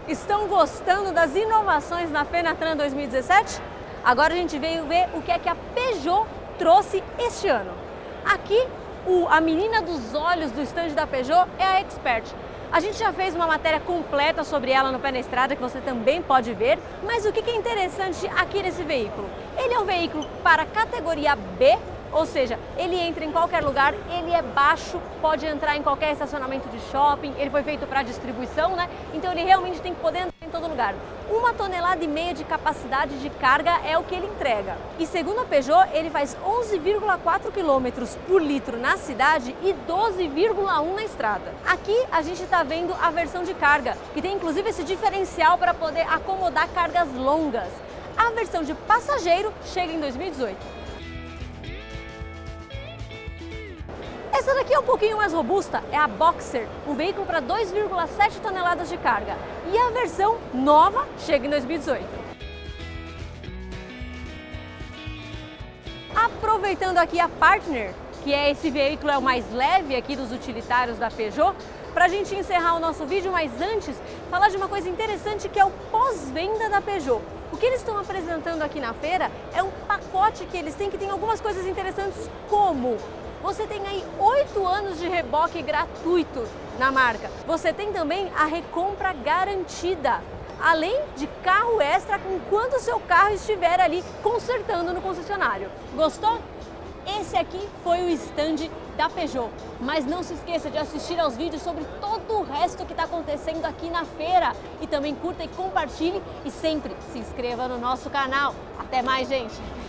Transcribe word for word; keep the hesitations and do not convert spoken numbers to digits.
Estão gostando das inovações na Fenatran dois mil e dezessete? Agora a gente veio ver o que é que a Peugeot trouxe este ano. Aqui, o, a menina dos olhos do estande da Peugeot é a Expert. A gente já fez uma matéria completa sobre ela no Pé na Estrada, que você também pode ver, mas o que é interessante aqui nesse veículo? Ele é um veículo para categoria B, ou seja, ele entra em qualquer lugar, ele é baixo, pode entrar em qualquer estacionamento de shopping, ele foi feito para distribuição, né? Então ele realmente tem que poder entrar em todo lugar. Uma tonelada e meia de capacidade de carga é o que ele entrega. E segundo a Peugeot, ele faz onze vírgula quatro quilômetros por litro na cidade e doze vírgula um na estrada. Aqui a gente está vendo a versão de carga, que tem inclusive esse diferencial para poder acomodar cargas longas. A versão de passageiro chega em dois mil e dezoito. Essa daqui é um pouquinho mais robusta, é a Boxer, um veículo para dois vírgula sete toneladas de carga. E a versão nova chega em dois mil e dezoito. Aproveitando aqui a Partner, que é esse veículo é o mais leve aqui dos utilitários da Peugeot, para a gente encerrar o nosso vídeo, mas antes, falar de uma coisa interessante que é o pós-venda da Peugeot. O que eles estão apresentando aqui na feira é um pacote que eles têm que tem algumas coisas interessantes, como você tem aí oito anos de reboque gratuito na marca. Você tem também a recompra garantida, além de carro extra enquanto o seu carro estiver ali consertando no concessionário. Gostou? Esse aqui foi o stand da Peugeot, mas não se esqueça de assistir aos vídeos sobre todo o resto que está acontecendo aqui na feira. E também curta e compartilhe e sempre se inscreva no nosso canal. Até mais, gente!